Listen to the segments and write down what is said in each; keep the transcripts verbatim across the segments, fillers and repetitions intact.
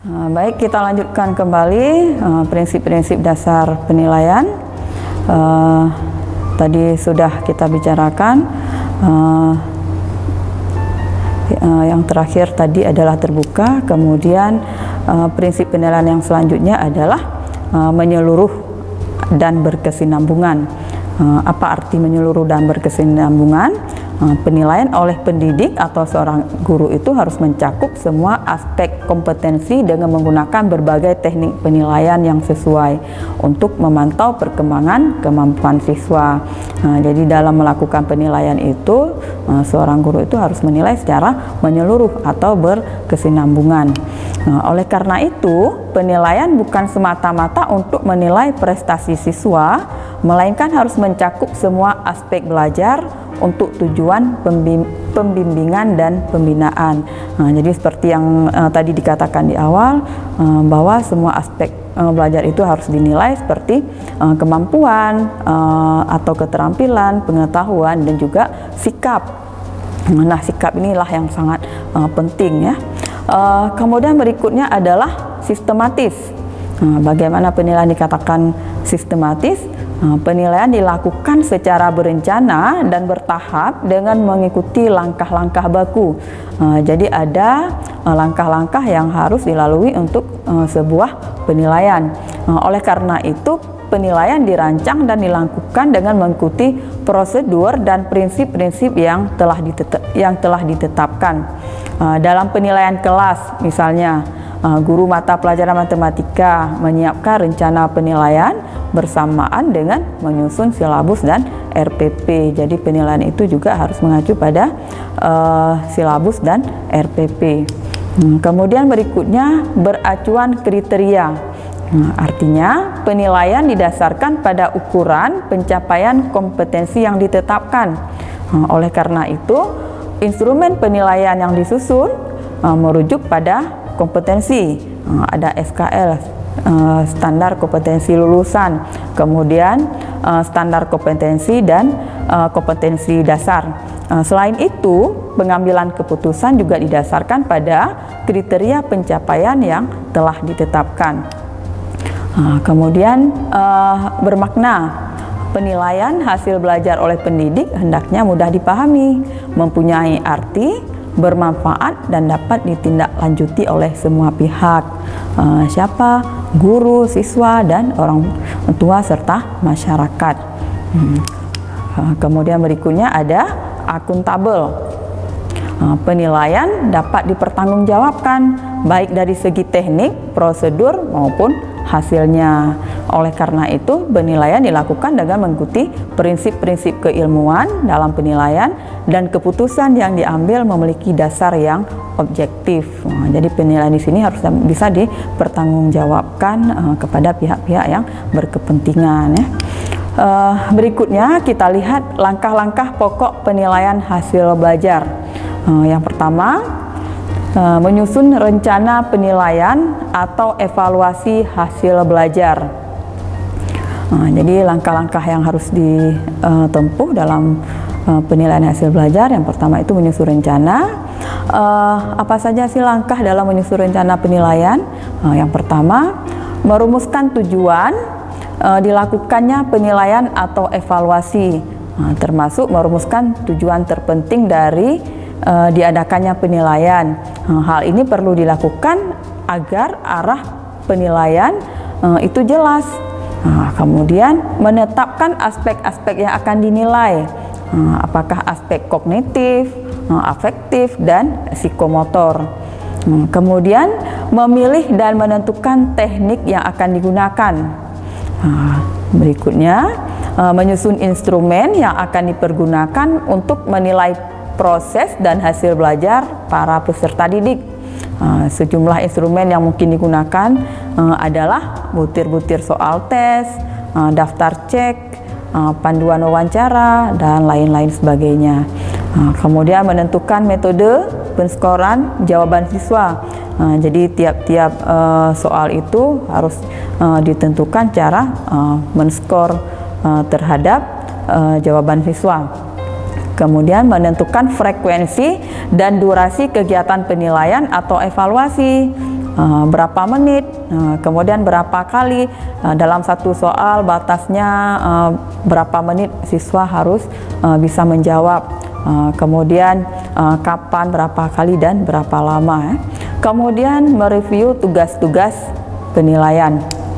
Uh, baik, kita lanjutkan kembali prinsip-prinsip uh, dasar penilaian. Uh, tadi sudah kita bicarakan. Uh, uh, yang terakhir tadi adalah terbuka. Kemudian uh, prinsip penilaian yang selanjutnya adalah uh, menyeluruh dan berkesinambungan. Uh, apa arti menyeluruh dan berkesinambungan? Penilaian oleh pendidik atau seorang guru itu harus mencakup semua aspek kompetensi dengan menggunakan berbagai teknik penilaian yang sesuai untuk memantau perkembangan kemampuan siswa. Nah, jadi dalam melakukan penilaian itu, seorang guru itu harus menilai secara menyeluruh atau berkesinambungan. Nah, oleh karena itu, penilaian bukan semata-mata untuk menilai prestasi siswa, melainkan harus mencakup semua aspek belajar untuk tujuan pembimbingan dan pembinaan. Nah, jadi seperti yang uh, tadi dikatakan di awal, uh, bahwa semua aspek uh, belajar itu harus dinilai seperti uh, kemampuan uh, atau keterampilan, pengetahuan, dan juga sikap. Nah, sikap inilah yang sangat uh, penting ya. Uh, kemudian berikutnya adalah sistematis. Nah, bagaimana penilaian dikatakan sistematis? Penilaian dilakukan secara berencana dan bertahap dengan mengikuti langkah-langkah baku. Jadi ada langkah-langkah yang harus dilalui untuk sebuah penilaian. Oleh karena itu, penilaian dirancang dan dilakukan dengan mengikuti prosedur dan prinsip-prinsip yang telah ditetap, yang telah ditetapkan. Dalam penilaian kelas, misalnya guru mata pelajaran matematika menyiapkan rencana penilaian bersamaan dengan menyusun silabus dan R P P. Jadi penilaian itu juga harus mengacu pada uh, silabus dan R P P. Hmm, kemudian berikutnya beracuan kriteria. Nah, artinya penilaian didasarkan pada ukuran pencapaian kompetensi yang ditetapkan. Nah, oleh karena itu, instrumen penilaian yang disusun uh, merujuk pada kompetensi. Uh, ada S K L, Uh, standar kompetensi lulusan, kemudian uh, standar kompetensi dan uh, kompetensi dasar. Uh, selain itu, pengambilan keputusan juga didasarkan pada kriteria pencapaian yang telah ditetapkan. Uh, kemudian uh, bermakna. Penilaian hasil belajar oleh pendidik hendaknya mudah dipahami, mempunyai arti, bermanfaat, dan dapat ditindaklanjuti oleh semua pihak. Uh, siapa? Guru, siswa, dan orang tua serta masyarakat. Hmm. Uh, kemudian berikutnya ada akuntabel. Uh, penilaian dapat dipertanggungjawabkan baik dari segi teknik, prosedur, maupun hasilnya. Oleh karena itu, penilaian dilakukan dengan mengikuti prinsip-prinsip keilmuan dalam penilaian dan keputusan yang diambil memiliki dasar yang objektif. Nah, jadi penilaian di sini harus bisa dipertanggungjawabkan uh, kepada pihak-pihak yang berkepentingan ya. Uh, berikutnya kita lihat langkah-langkah pokok penilaian hasil belajar. Uh, yang pertama, uh, menyusun rencana penilaian atau evaluasi hasil belajar. Uh, jadi langkah-langkah yang harus ditempuh dalam uh, penilaian hasil belajar. Yang pertama itu menyusun rencana. Uh, apa saja sih langkah dalam menyusun rencana penilaian? Uh, yang pertama, merumuskan tujuan uh, dilakukannya penilaian atau evaluasi, uh, termasuk merumuskan tujuan terpenting dari uh, diadakannya penilaian. Uh, hal ini perlu dilakukan agar arah penilaian uh, itu jelas. Uh, kemudian menetapkan aspek-aspek yang akan dinilai, uh, apakah aspek kognitif, afektif, dan psikomotor. Kemudian memilih dan menentukan teknik yang akan digunakan. Berikutnya menyusun instrumen yang akan dipergunakan untuk menilai proses dan hasil belajar para peserta didik. Sejumlah instrumen yang mungkin digunakan adalah butir-butir soal tes, daftar cek, panduan wawancara, dan lain-lain sebagainya. Nah, kemudian menentukan metode penskoran jawaban siswa. Nah, jadi tiap-tiap uh, soal itu harus uh, ditentukan cara uh, menskor uh, terhadap uh, jawaban siswa. Kemudian menentukan frekuensi dan durasi kegiatan penilaian atau evaluasi. uh, berapa menit, uh, kemudian berapa kali uh, dalam satu soal batasnya uh, berapa menit siswa harus uh, bisa menjawab, uh, kemudian uh, kapan, berapa kali, dan berapa lama. Eh. Kemudian mereview tugas-tugas penilaian.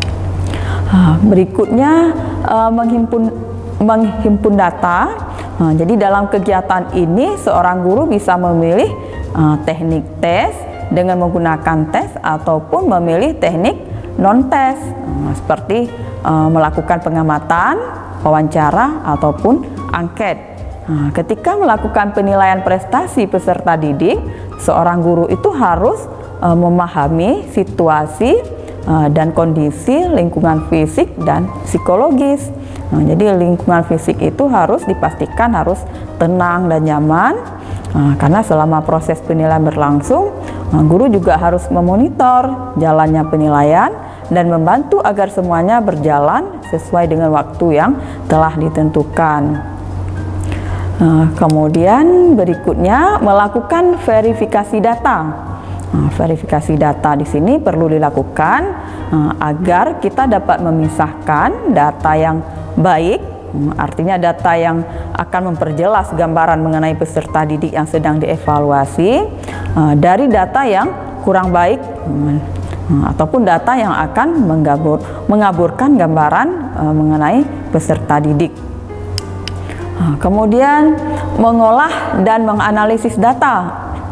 Uh, berikutnya uh, menghimpun menghimpun data. Uh, jadi dalam kegiatan ini seorang guru bisa memilih uh, teknik tes dengan menggunakan tes ataupun memilih teknik non-tes, uh, seperti uh, melakukan pengamatan, wawancara, ataupun angket. Uh, ketika melakukan penilaian prestasi peserta didik, seorang guru itu harus uh, memahami situasi uh, dan kondisi lingkungan fisik dan psikologis. Nah, jadi lingkungan fisik itu harus dipastikan harus tenang dan nyaman, nah, karena selama proses penilaian berlangsung, nah, guru juga harus memonitor jalannya penilaian dan membantu agar semuanya berjalan sesuai dengan waktu yang telah ditentukan. Nah, kemudian berikutnya melakukan verifikasi data. Nah, verifikasi data di sini perlu dilakukan nah, agar kita dapat memisahkan data yang baik, artinya data yang akan memperjelas gambaran mengenai peserta didik yang sedang dievaluasi, uh, dari data yang kurang baik, uh, ataupun data yang akan menggabur, mengaburkan gambaran uh, mengenai peserta didik. Uh, kemudian mengolah dan menganalisis data.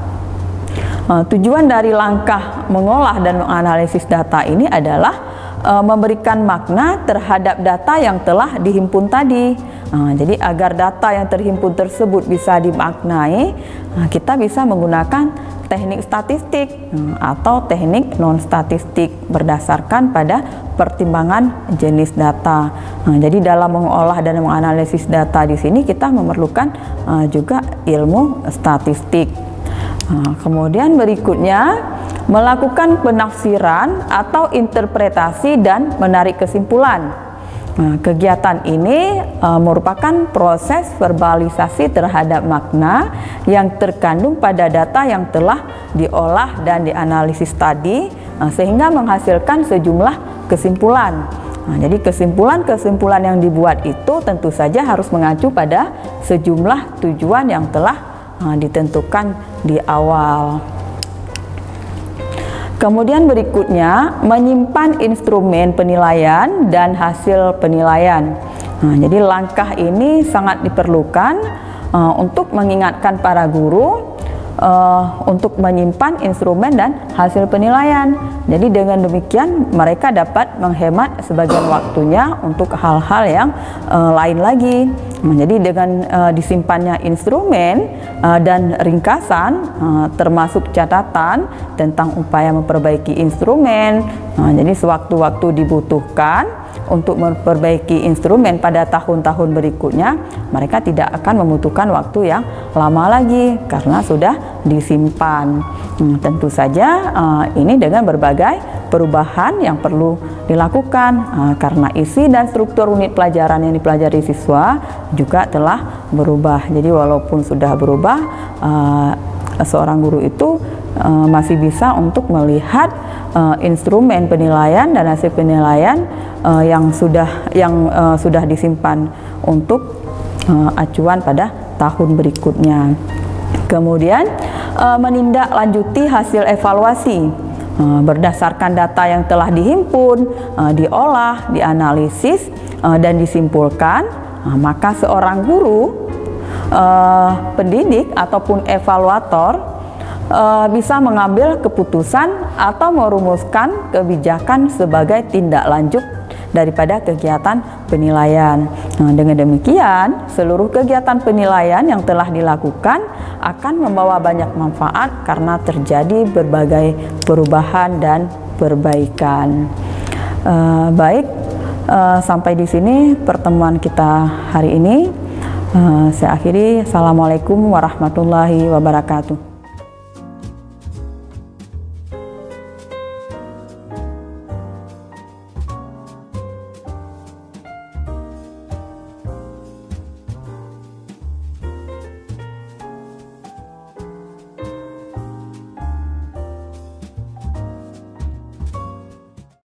Uh, tujuan dari langkah mengolah dan menganalisis data ini adalah memberikan makna terhadap data yang telah dihimpun tadi. Nah, jadi agar data yang terhimpun tersebut bisa dimaknai, nah, kita bisa menggunakan teknik statistik nah, atau teknik non-statistik berdasarkan pada pertimbangan jenis data. Nah, jadi dalam mengolah dan menganalisis data di sini kita memerlukan uh, juga ilmu statistik. Nah, kemudian berikutnya melakukan penafsiran atau interpretasi dan menarik kesimpulan. Nah, kegiatan ini e, merupakan proses verbalisasi terhadap makna yang terkandung pada data yang telah diolah dan dianalisis tadi, e, sehingga menghasilkan sejumlah kesimpulan. Nah, jadi kesimpulan-kesimpulan yang dibuat itu tentu saja harus mengacu pada sejumlah tujuan yang telah e, ditentukan di awal. Kemudian berikutnya menyimpan instrumen penilaian dan hasil penilaian. Nah, jadi langkah ini sangat diperlukan uh, untuk mengingatkan para guru uh, untuk menyimpan instrumen dan hasil penilaian. Jadi dengan demikian mereka dapat menghemat sebagian waktunya untuk hal-hal yang uh, lain lagi. Nah, jadi dengan uh, disimpannya instrumen uh, dan ringkasan uh, termasuk catatan tentang upaya memperbaiki instrumen. Nah, jadi sewaktu-waktu dibutuhkan untuk memperbaiki instrumen pada tahun-tahun berikutnya, mereka tidak akan membutuhkan waktu yang lama lagi karena sudah disimpan. Hmm, tentu saja uh, ini dengan berbagai perubahan yang perlu dilakukan uh, karena isi dan struktur unit pelajaran yang dipelajari siswa juga telah berubah. Jadi walaupun sudah berubah, uh, seorang guru itu uh, masih bisa untuk melihat uh, instrumen penilaian dan hasil penilaian uh, yang sudah yang uh, sudah disimpan untuk uh, acuan pada tahun berikutnya. Kemudian uh, menindaklanjuti hasil evaluasi uh, berdasarkan data yang telah dihimpun, uh, diolah, dianalisis uh, dan disimpulkan, uh, maka seorang guru, uh, pendidik ataupun evaluator uh, bisa mengambil keputusan atau merumuskan kebijakan sebagai tindak lanjut daripada kegiatan penilaian. Nah, dengan demikian, seluruh kegiatan penilaian yang telah dilakukan akan membawa banyak manfaat karena terjadi berbagai perubahan dan perbaikan. Uh, baik, uh, sampai di sini pertemuan kita hari ini. Uh, saya akhiri. Assalamualaikum warahmatullahi wabarakatuh.